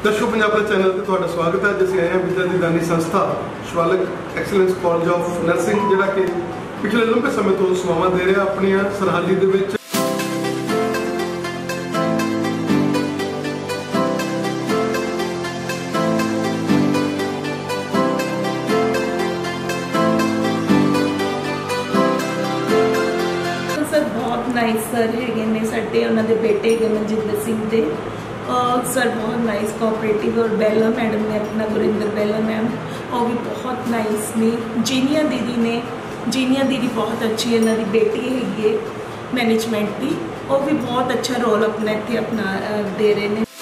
दर्शकों पंजाब चैनल पर तुहाडा स्वागत है। जिस आए हैं विद्या दी दानी संस्था Shivalik excellence college of nursing जिहड़ा कि पिछले लंबे समय तो सेवावां दे रहा अपनी सरहाली दे विच। सर बहुत नाइस सर है ने साडे उन्हां दे बेटे है मनजिंदर सिंह दे सर बहुत नाइस कोऑपरेटिव और बेला मैडम ने अपना गुरिंदर बेला मैम वो भी बहुत नाइस ने। जीनिया दीदी बहुत अच्छी इन्हों की बेटी हैगी मैनेजमेंट की वो भी बहुत अच्छा रोल अपना इतने अपना दे रहे हैं।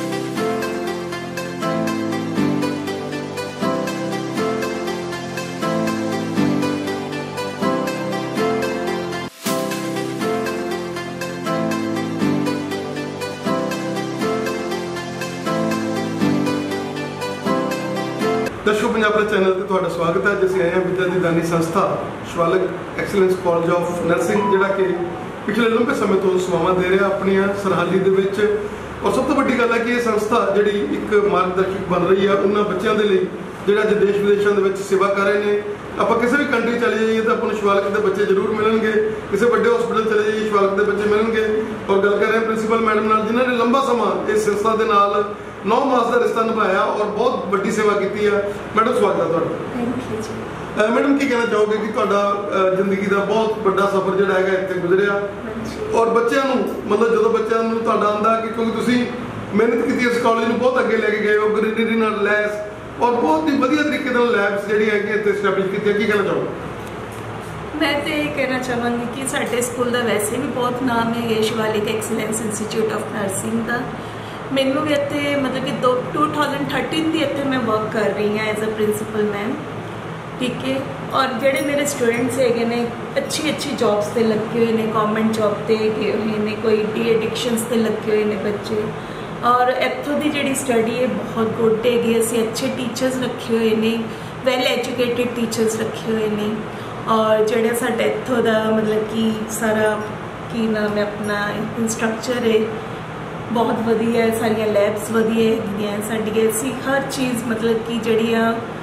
दर्शकों पंजाब चैनल पर तुहाडा स्वागत है। जिस आए हैं विद्या दी दानी संस्था Shivalik excellence college of nursing जिहड़ा कि पिछले लंबे समय तो सेवावां दे रहा अपनी सरहाली दे विच। और सब तो वड्डी गल है कि यह संस्था जिहड़ी एक मार्गदर्शक बन रही है उन्हां बच्चों के लिए जिहड़ा अज देश विदेशों के सेवा कर रहे हैं। आप किसी भी कंट्री चले जाइए तो अपन शिवालिक के बच्चे जरूर मिलेंगे, किसी बड़े हॉस्पिटल चले जाइए शिवालिक के बच्चे मिलेंगे। और गल कर रहे हैं प्रिंसीपल मैडम नाल जिन्होंने लंबा समा इस संस्था के नाल 9 मास का रिश्ता निभाया और बहुत बड़ी सेवा की है। मैडम स्वागत है तुहाडा। मैडम की कहना चाहोगे कि तुहाडा जिंदगी का बहुत बड़ा सफर जिहड़ा है इत्थे गुजरिया और बच्चों मतलब जो बच्चों तुहाडा आंदा कि क्योंकि तुसीं मेहनत की इस कॉलेज में बहुत अगे लेके गए हो ग्रीनरी नाल लैस और बहुत ही वधिया तरीके नाल लैब्स जिहड़ी है कि इत्थे एस्टैबलिश कीती। की कहना चाहोगे? मैं तो ये कहना चाहूँगी कि साडे स्कूल का वैसे भी बहुत नाम है Shivalik excellence institute of nursing का। मैनू भी इतने मतलब कि 2013 की इतने मैं वर्क कर रही हाँ एज अ प्रिंसीपल मैम, ठीक है। और जोड़े मेरे स्टूडेंट्स है ने अच्छी जॉब्स से लगे हुए हैं, गवर्नमेंट जॉब से गए हुए हैं, कोई डी एडिक्शनस से लगे हुए हैं बच्चे। और इतों की जी स्टडी है बहुत गुड है, असी अच्छे टीचर्स रखे हुए हैं, वैल एजुकेटेड टीचर्स रखे हुए हैं। और जोड़ा साडा इत्थों का मतलब कि सारा की नाम है अपना इंस्ट्रक्चर है बहुत वधिया है, सारिया लैब्स वधिया है साडियां। असी हर चीज़ मतलब कि जी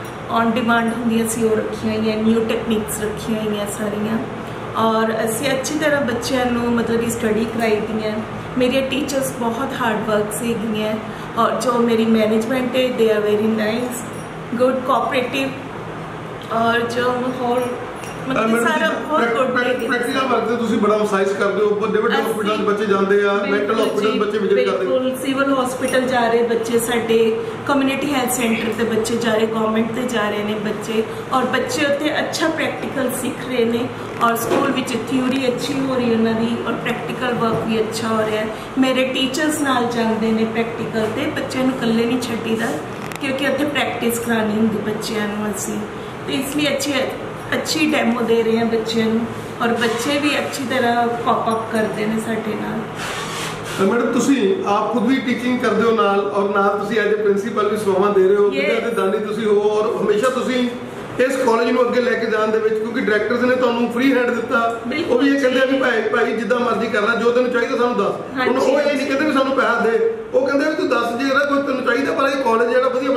ऑन डिमांड होंदियां सी वो रखी हुई हैं, न्यू टेक्निक्स रखी हुई हैं सारियां। और असी अच्छी तरह बच्चों को मतलब कि स्टडी कराई दी है। मेरी टीचर्स बहुत हार्ड वर्क से हैं और जो मेरी मैनेजमेंट है they are very nice good cooperative और जो माहौल मतलब सारा बहुत गुड है। प्रैक्टिकल वर्क ते तुसी बड़ा एम्फसाइज करदे हो, बड़े बड़े हॉस्पिटल बच्चे जांदे आ, मेंटल हॉस्पिटल बच्चे विजिट करदे, बिल्कुल सिविल हॉस्पिटल जा रहे बच्चे, साडे कम्युनिटी हेल्थ सेंटर ते बच्चे जा रहे, गवर्नमेंट ते जा रहे हैं बच्चे। और बच्चे उत्थे अच्छा प्रैक्टिकल सीख रहे हैं और स्कूल विच थ्योरी अच्छी हो रही है उन्होंने और प्रैक्टिकल वर्क भी अच्छा हो रहा है। मेरे टीचर्स नाल जाते हैं प्रैक्टिकल ते बच्चों को कल्ले नहीं छड्डीदा क्योंकि उत्थे प्रैक्टिस करानी होंदी बच्चों को असी, तो इसलिए अच्छी डेमो दे रहे हैं बच्चों और बच्चे भी अच्छी तरह कॉप अप करते हैं साडे नाल। मैडम तुसी आप खुद भी टीचिंग करते हो नाल और नाल तुसी एज ए प्रिंसीपल भी सेवावां दे रहे हो, विद्या दे दानी तुसी हो और हमेशा तुसी इस कॉलेज में अगे लेके जाने क्योंकि डायरेक्टर्स ने तुहानू फ्री हैंड दिता, वो भी ये कहते भी भाई जिद्दां मर्जी करना जो तेन चाहिए सानू दस। हुण वो ये नहीं कहते भी सानू पैसा दे, वो कहते भी तू दस जे कोई तेन चाहिए पर ये कॉलेज जेड़ा वधिया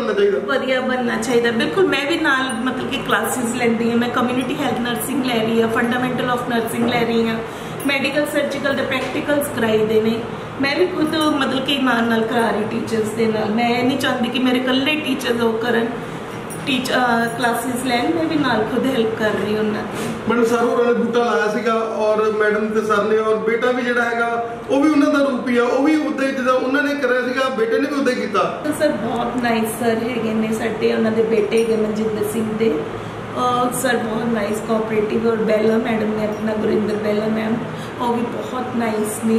बनना चाहिए। बिल्कुल मैं भी नाल मतलब कि क्लासेस लैंदी हां, मैं कम्युनिटी हेल्थ नर्सिंग लै रही हाँ, फंडामेंटल ऑफ नर्सिंग लै रही हाँ, मैडिकल सर्जिकल के प्रैक्टिकल्स कराई दे ने। मैं भी खुद मतलब कि नाल करा रही टीचर्स के नाल, मैं नहीं चाहती कि मेरे कल्ले टीचर्स वो करन क्लासेस लैन, मैं भी नाल खुद हेल्प कर रही हूँ। मैडम सर उन्होंने बूटा लाया सीगा और मैडम ते सर ने और बेटा भी जिहड़ा हैगा वो भी उन्हों का रूप ही है, वो भी उद्दां ही जिद्दां उन्होंने कराया सीगा बेटे ने भी उद्दां ही कीता। तो सर बहुत नाइस सर है ने साडे उन्हां दे बेटे है मनजिंदर सिंह दे सर बहुत नाइस कोऑपरेटिव और बेला मैडम ने अपना गुरिंदर बेला मैम वो भी बहुत नाइस ने।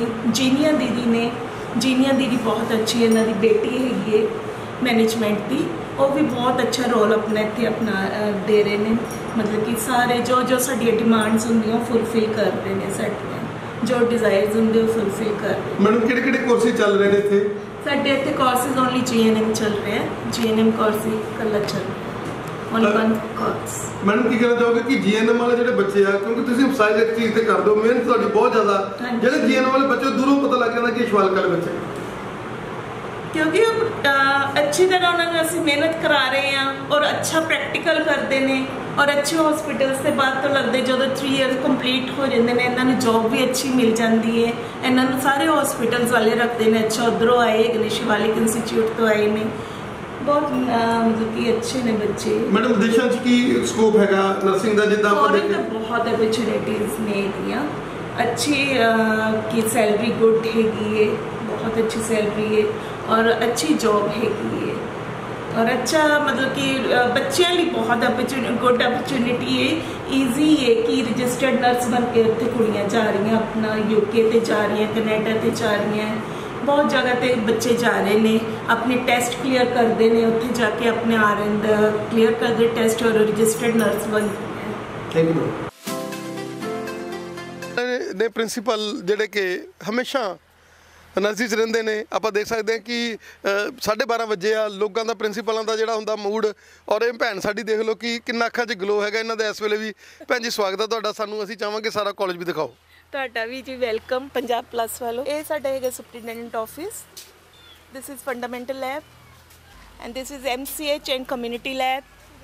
जीनिया दीदी बहुत अच्छी है, इन्हों की बेटी हैगी मैनेजमेंट की वो भी बहुत अच्छा रोल अपना इतने अपना दे रहे हैं। मतलब कि सारे जो साडियां डिमांड्स होंदियां फुलफिल कर रहे हैं, साडियां जो डिजायर्स होंदे वो फुलफिल कर रहे हैं। मैडम किहड़े कोर्सेज चल रहे हैं इत्थे? साडे इत्थे कोर्सेज ओनली GNM चल रहे हैं, GNM कोर्स कल्ला चल रहा है। मैडम की कहना चाहोगे कि GNM वाले जो बच्चे हैं क्योंकि तुम एम्फसाइज एक चीज़ से कर दो मेहनत थोड़ी बहुत ज़्यादा जो GNM वाले बच्चे दूरों पता लग जाता कि शिवालिक वाले बच्चे क्योंकि अच्छी तरह उन्होंने असीं मेहनत करा रहे हैं और अच्छा प्रैक्टिकल करते हैं और अच्छे हॉस्पिटल्स के बाद तो लगते जो 3 ईयर कंप्लीट हो जाते हैं इन्होंने जॉब भी अच्छी मिल जाती है। इन्होंने सारे हॉस्पिटल्स वाले रखते हैं अच्छा, उधरों आए शिवालिक इंस्टीट्यूट तो आए ने, बहुत मतलब कि अच्छे ने बच्चे। मैडम विदेशों की स्कोप है नर्सिंग का? जिदा बहुत अपॉर्चुनिटीज ने अच्छी की सैलरी गुड हैगी, बहुत अच्छी सैलरी है और अच्छी जॉब हैगी है और अच्छा मतलब कि बच्चों लिए बहुत गुड अपॉर्चुनिटी है। ईजी है कि रजिस्टर्ड नर्स बन के उत्थे कुड़ियाँ जा रही हैं, अपना यूके ते जा रही हैं, कनेडा ते जा रही हैं, बहुत जगह ते बच्चे जा रहे हैं, अपने टेस्ट क्लियर करते हैं, उत्थे जाके अपने क्लियर करते टेस्ट और रजिस्टर्ड नर्स बनते हैं। थैंक यू ने प्रिंसीपल जिहड़े कि हमेशा एनर्जी च रहिंदे ने। आप देख सकते हैं कि 12:30 वजे आ, लोगों का प्रिंसीपलों का जिहड़ा हुंदा मूड, और ये भैन साडी देख लो कि किन्ना अखां च ग्लो हैगा इन्हां दा इस वेले भी। भैन जी स्वागत है तुहाडा, सानूं असीं चाहांगे सारा कॉलेज भी दिखाओ। ਤੁਹਾਡਾ ਵੀ ਜੀ ਵੈਲਕਮ ਪੰਜਾਬ ਪਲੱਸ ਵੱਲੋਂ। ਇਹ ਸਾਡਾ ਹੈਗਾ superintendent office, this is fundamental lab and this is MCH and community lab.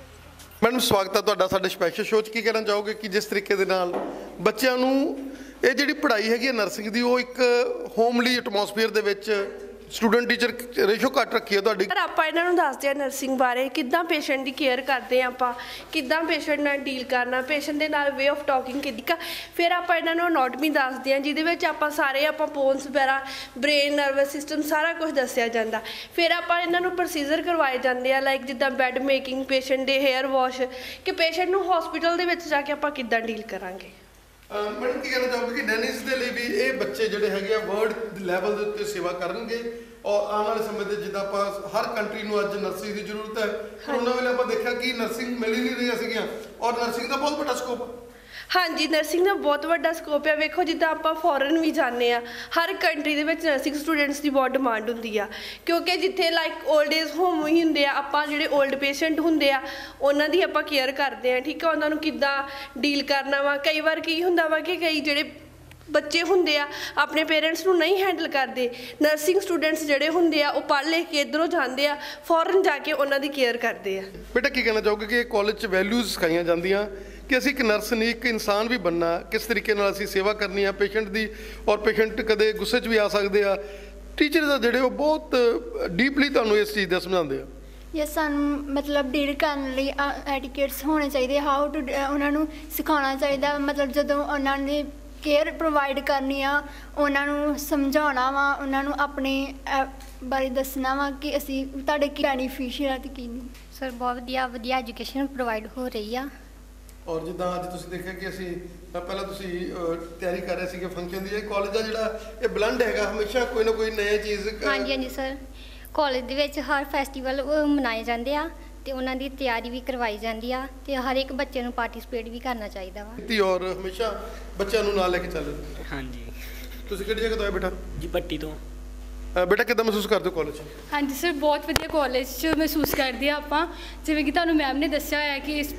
Madam स्वागत है तुहाडा साडे स्पैशल शो च। की कहना चाहोगे कि जिस तरीके दे नाल बच्चों नूं ये जिहड़ी पढ़ाई हैगी नर्सिंग दी, वो एक होमली एटमोसफेयर दे विच स्टूडेंट टीचर रेशो घट रखी है तुहाडी? सर ਆਪਾਂ ਇਹਨਾਂ ਨੂੰ ਦੱਸਦੇ ਆ ਨਰਸਿੰਗ ਬਾਰੇ, ਕਿੱਦਾਂ ਪੇਸ਼ੈਂਟ ਦੀ ਕੇਅਰ ਕਰਦੇ ਆ, ਆਪਾਂ ਕਿੱਦਾਂ ਪੇਸ਼ੈਂਟ ਨਾਲ ਡੀਲ ਕਰਨਾ, ਪੇਸ਼ੈਂਟ ਦੇ ਨਾਲ ਵੇ ਆਫ ਟਾਕਿੰਗ ਕਿੱਦਾਂ। ਫਿਰ ਆਪਾਂ ਇਹਨਾਂ ਨੂੰ ਅਨਾਟਮੀ ਦੱਸਦੇ ਆ ਜਿਹਦੇ ਵਿੱਚ ਆਪਾਂ ਸਾਰੇ ਬੋਨਸ ਵਗੈਰਾ, ਬ੍ਰੇਨ, ਨਰਵਸ ਸਿਸਟਮ ਸਾਰਾ ਕੁਝ ਦੱਸਿਆ ਜਾਂਦਾ। ਫਿਰ ਆਪਾਂ ਇਹਨਾਂ ਨੂੰ ਪ੍ਰੋਸੀਜਰ ਕਰਵਾਏ ਜਾਂਦੇ ਆ ਲਾਈਕ ਜਿੱਦਾਂ ਬੈੱਡ ਮੇਕਿੰਗ, ਪੇਸ਼ੈਂਟ ਦੇ ਹੇਅਰ ਵਾਸ਼, ਕਿ ਪੇਸ਼ੈਂਟ ਨੂੰ ਹਸਪੀਟਲ ਦੇ ਵਿੱਚ ਜਾ ਕੇ ਆਪਾਂ ਕਿੱਦਾਂ ਡੀਲ ਕਰਾਂਗੇ। मैडम की कहना चाहोगे कि डेनिस के लिए भी ये बच्चे जोड़े है वर्ल्ड लैवल के उत्ते सेवा करेंगे और आने वाले समय में जिदा आप हर कंट्री में अज नर्सिंग की जरूरत है, कोरोना वेले आप देखा कि नर्सिंग मिल ही नहीं रही सीगियां और नर्सिंग का बहुत बड़ा स्कोप है। हाँ जी, नर्सिंग का बहुत बड़ा स्कोप है। वेखो जिदा आप फॉरन भी जाने, हर कंट्री के नर्सिंग स्टूडेंट्स की बहुत डिमांड होंगी आ, क्योंकि जिथे लाइक ओल्ड एज होम ही होंगे, आप जो ओल्ड पेशेंट होंगे उन्होंने आप केयर करते हैं, ठीक है, उन्होंने किद्दां डील करना वा। कई बार की होंदा वा कि कई जिहड़े बच्चे होंगे अपने पेरेंट्स को नहीं हैंडल करते, नर्सिंग स्टूडेंट्स जोड़े होंगे वो पढ़ लिख के इधरों जाते हैं, फॉरन जाके उन्होंने केयर करते हैं। बेटा की कहना चाहोगे कि कॉलेज वैल्यूज सिखाई जांदियां कि असीं एक नर्स नहीं एक इंसान भी बनना, किस तरीके नाल असीं सेवा करनी है पेशेंट की, और पेशेंट कदे गुस्से च भी आ सकते हैं, टीचर दा जिहड़े बहुत डीपली तुहानूं इस चीज़ दा समझाते हैं। ये सानू मतलब डील करने लिए एटिकेट्स होने चाहिए, हाउ टू उन्होंने सिखाना चाहिए, मतलब जो उन्होंने केयर प्रोवाइड करनी आ उन्होंने समझाना वा, उन्होंने अपने बारे दसना वा कि असी तुहाडे की बेनीफिशियल है की नहीं। सर बहुत वधिया एजुकेशन प्रोवाइड हो रही है। और जिदा अज तुसीं देखिया कि असी पहला तुसीं तैयारी कर रहे थे फंक्शन की, कॉलेज का जिहड़ा ये ब्लंड हैगा हमेशा कोई ना कोई नई चीज़। हाँ जी हाँ जी सर, कॉलेज दे विच हर फैसटीवल मनाए जाते हैं तो उन्होंने तैयारी भी करवाई जाती है, तो हर एक बच्चे को पार्टिसिपेट भी करना चाहिए वा। और हमेशा बच्चों को नाल लेके चल रहे। हाँ जी। तुसीं किहड़ी जगह तो आए बेटा? जी पट्टी तो। बेटा कितना महसूस करते हो कॉलेज? हाँ जी सर, बहुत वधिया कॉलेज महसूस करते हैं आप, जिवें कि तुहानूं मैम ने दस्सिया है कि इस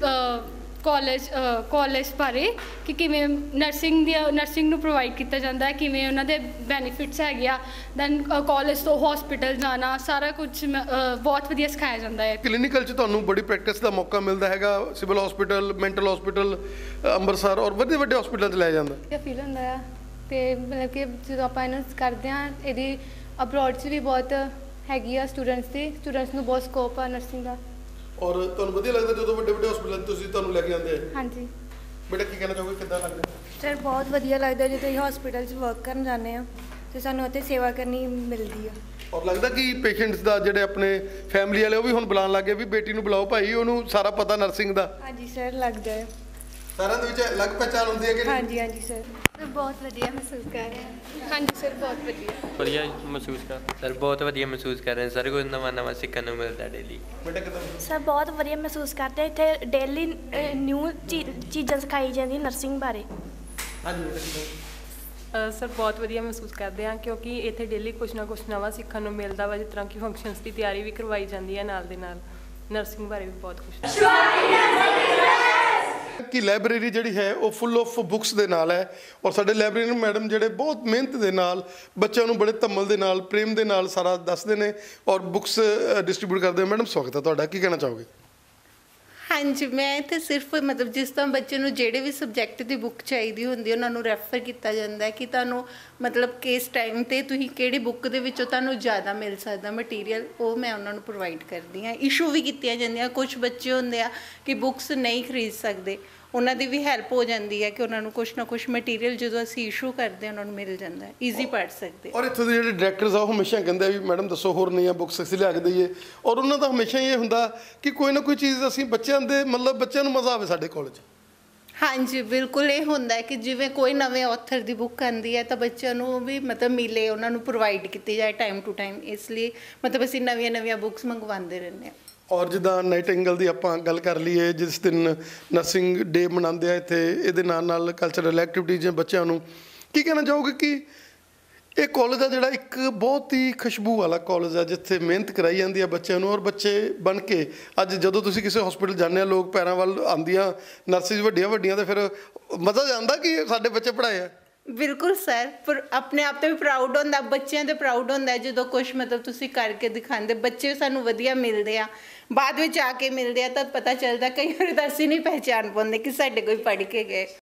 कॉलेज बारे कि किवें नर्सिंग नूं प्रोवाइड किया जाता है, किवें उन्हां दे बेनीफिट्स हैगे आ, दैन कॉलेज तो हॉस्पिटल जाना सारा कुछ बहुत वधिया सिखाया जाता है। क्लीनिकल च तुहानूं बड़ी प्रैक्टिस का मौका मिलता है, civil hospital, mental hospital, Amritsar और वड्डे वड्डे हॉस्पिटल च लाया जाता है। फील होंदा है ते मतलब कि जो आपां इन्हां करदे हां इहदी अब्रॉड च भी बहुत हैगी आ, स्टूडेंट्स नूं बहुत स्कोप आ नर्सिंग का। और तुहानूं वधिया लगदा जो वड्डे वड्डे हॉस्पिटल तुसीं तुहानूं लैके आंदे? हाँ जी। बेटा की कहना चाहोगे किद्दां लगदा? सर बहुत वधिया लगदा जो तुसीं हॉस्पिटल च वर्क करन जाने आ ते सानूं उत्थे सेवा करनी मिलदी है। और लगता कि पेशेंट्स का जिहड़े अपने फैमिली वाले वो भी हुण बुलाण लग गए भी बेटी नूं बुलाओ भाई, उन्होंने सारा पता नर्सिंग का? हाँ जी सर लगदा है। सारिਆਂ ਦੇ ਵਿੱਚ अलग पहचान होंदी है कि? हाँ जी हाँ जी सर। बहुत वधिया महसूस कर रहे हैं। हाँ जी सर बहुत वधिया महसूस कर सर, बहुत वधिया महसूस कर रहे हैं सर, कुछ नवा सीखने को मिलता है डेली। बेटा कितना? सर बहुत वधिया महसूस करते हैं, इत्थे डेली न्यू चीज़ां सिखाई जांदी नर्सिंग बारे। हाँ जी बेटा। सर बहुत वधिया महसूस करते हैं क्योंकि इत्थे डेली कुछ ना कुछ नवा सीखने को मिलता वा, जिस तरह की फंक्शनस की तैयारी भी करवाई जाती है, नाल दे नाल नर्सिंग बारे भी बहुत कुछ। ਕਿ ਲਾਇਬ੍ਰੇਰੀ ਜਿਹੜੀ ਹੈ ਉਹ ਫੁੱਲ ਆਫ ਬੁੱਕਸ ਦੇ ਨਾਲ ਹੈ ਔਰ ਸਾਡੇ ਲਾਇਬ੍ਰੇਰੀਅਨ ਮੈਡਮ ਜਿਹੜੇ ਬਹੁਤ ਮਿਹਨਤ ਦੇ ਨਾਲ ਬੱਚਿਆਂ ਨੂੰ ਬੜੇ ਧੰਮਲ ਦੇ ਨਾਲ ਪ੍ਰੇਮ ਦੇ ਨਾਲ ਸਾਰਾ ਦੱਸਦੇ ਨੇ ਔਰ ਬੁੱਕਸ ਡਿਸਟ੍ਰੀਬਿਊਟ ਕਰਦੇ। ਮੈਡਮ ਸਵਾਗਤ ਹੈ ਤੁਹਾਡਾ, ਕੀ ਕਹਿਣਾ ਚਾਹੋਗੇ? ਹਾਂਜੀ, ਮੈਂ ਇੱਥੇ ਸਿਰਫ ਮਤਲਬ ਜਿਸ ਤਰ੍ਹਾਂ ਬੱਚੇ ਨੂੰ ਜਿਹੜੇ ਵੀ ਸਬਜੈਕਟ ਦੀ ਬੁੱਕ ਚਾਹੀਦੀ ਹੁੰਦੀ ਉਹਨਾਂ ਨੂੰ ਰੈਫਰ ਕੀਤਾ ਜਾਂਦਾ ਹੈ ਕਿ ਤੁਹਾਨੂੰ ਮਤਲਬ ਕਿਸ ਟਾਈਮ 'ਤੇ ਤੁਸੀਂ ਕਿਹੜੀ ਬੁੱਕ ਦੇ ਵਿੱਚੋਂ ਤੁਹਾਨੂੰ ਜ਼ਿਆਦਾ ਮਿਲ ਸਕਦਾ ਮਟੀਰੀਅਲ, ਉਹ ਮੈਂ ਉਹਨਾਂ ਨੂੰ ਪ੍ਰੋਵਾਈਡ ਕਰਦੀ ਹਾਂ। ਇਸ਼ੂ ਵੀ ਕੀਤੀਆਂ ਜਾਂਦੀਆਂ, ਕੁਝ ਬੱਚੇ ਹੁੰਦੇ ਆ ਕਿ ਬੁੱਕਸ ਨਹੀਂ ਖਰੀਦ ਸਕਦੇ, ਉਹਨਾਂ ਦੀ ਵੀ ਹੈਲਪ ਹੋ ਜਾਂਦੀ ਹੈ ਕਿ ਉਹਨਾਂ ਨੂੰ ਕੁਛ ਨਾ ਕੁਛ ਮਟੀਰੀਅਲ ਜਦੋਂ ਅਸੀਂ ਇਸ਼ੂ ਕਰਦੇ ਉਹਨਾਂ ਨੂੰ ਮਿਲ ਜਾਂਦਾ ਹੈ, ਈਜ਼ੀ ਪੜ੍ਹ ਸਕਦੇ। ਔਰ ਇੱਥੋਂ ਦੇ ਜਿਹੜੇ ਡਾਇਰੈਕਟਰਸ ਆ ਉਹ ਹਮੇਸ਼ਾ ਕਹਿੰਦੇ ਆ ਵੀ ਮੈਡਮ ਦੱਸੋ ਹੋਰ ਨਈਆਂ ਬੁੱਕਸ ਅਸੀਂ ਲਿਆ ਕੇ ਦਈਏ, ਔਰ ਉਹਨਾਂ ਦਾ ਹਮੇਸ਼ਾ ਇਹ ਹੁੰਦਾ ਕਿ ਕੋਈ ਨਾ ਕੋਈ ਚੀਜ਼ ਅਸੀਂ ਬੱਚਿਆਂ ਦੇ ਮਤਲਬ ਬੱਚਿਆਂ ਨੂੰ ਮਜ਼ਾ ਆਵੇ ਸਾਡੇ ਕਾਲਜ। ਹਾਂਜੀ ਬਿਲਕੁਲ, ਇਹ ਹੁੰਦਾ ਹੈ ਕਿ ਜਿਵੇਂ ਕੋਈ ਨਵੇਂ ਆਥਰ ਦੀ ਬੁੱਕ ਆਉਂਦੀ ਹੈ ਤਾਂ ਬੱਚਿਆਂ ਨੂੰ ਵੀ ਮਤਲਬ ਮਿਲੇ, ਉਹਨਾਂ ਨੂੰ ਪ੍ਰੋਵਾਈਡ ਕੀਤੀ ਜਾਏ ਟਾਈਮ ਟੂ ਟਾਈਮ, ਇਸ ਲਈ ਮਤਲਬ ਅਸੀਂ ਨਵੀਆਂ ਬੁੱਕਸ ਮੰਗਵਾਉਂਦੇ ਰਹਿੰਦੇ ਹਾਂ। ਔਰ ਜਿੱਦਾਂ ਨਾਈਟਿੰਗੇਲ ਦੀ ਆਪਾਂ ਗੱਲ ਕਰ ਲਈਏ, ਜਿਸ ਦਿਨ ਨਰਸਿੰਗ ਡੇ ਮਨਾਉਂਦੇ ਆ ਇੱਥੇ, ਇਹਦੇ ਨਾਲ ਕਲਚਰਲ ਐਕਟੀਵਿਟੀਜ਼ ਬੱਚਿਆਂ ਨੂੰ ਕੀ ਕਹਿਣਾ ਚਾਹੋਗੇ ਕਿ ਇਹ ਕਾਲਜ ਆ ਜਿਹੜਾ ਇੱਕ ਬਹੁਤ ਹੀ ਖੁਸ਼ਬੂ ਵਾਲਾ ਕਾਲਜ ਆ ਜਿੱਥੇ ਮਿਹਨਤ ਕਰਾਈ ਜਾਂਦੀ ਆ ਬੱਚਿਆਂ ਨੂੰ ਔਰ ਬੱਚੇ ਬਣ ਕੇ ਅੱਜ ਜਦੋਂ ਤੁਸੀਂ ਕਿਸੇ ਹਸਪੀਟਲ ਜਾਂਦੇ ਆ ਲੋਕ ਪੈਰਾਂ ਵੱਲ ਆਉਂਦੀਆਂ ਨਰਸਿਸ ਵੱਡੀਆਂ ਤੇ ਫਿਰ ਮਜ਼ਾ ਜਾਂਦਾ ਕਿ ਸਾਡੇ ਬੱਚੇ ਪੜ੍ਹਾਏ ਆ। ਬਿਲਕੁਲ ਸਰ, ਪਰ ਆਪਣੇ ਆਪ 'ਤੇ ਵੀ ਪ੍ਰਾਊਡ ਹੁੰਦਾ, ਬੱਚਿਆਂ 'ਤੇ ਪ੍ਰਾਊਡ ਹੁੰਦਾ ਜਦੋਂ ਕੁਛ ਮਤਲਬ ਤੁਸੀਂ ਕਰਕੇ ਦਿਖਾਉਂਦੇ, ਬੱਚੇ ਸਾਨੂੰ ਵਧੀਆ ਮਿਲਦੇ ਆ, ਬਾਅਦ ਵਿੱਚ ਆ ਕੇ ਮਿਲਦੇ ਆ ਤਾਂ ਪਤਾ ਚੱਲਦਾ ਕਈ ਵਾਰ ਤਾਂ ਅਸੀਂ ਨਹੀਂ ਪਹਿਚਾਣ ਪਾਉਂਦੇ ਕਿ ਸਾਡੇ ਕੋਈ ਪੜ੍ਹ ਕੇ ਗਏ।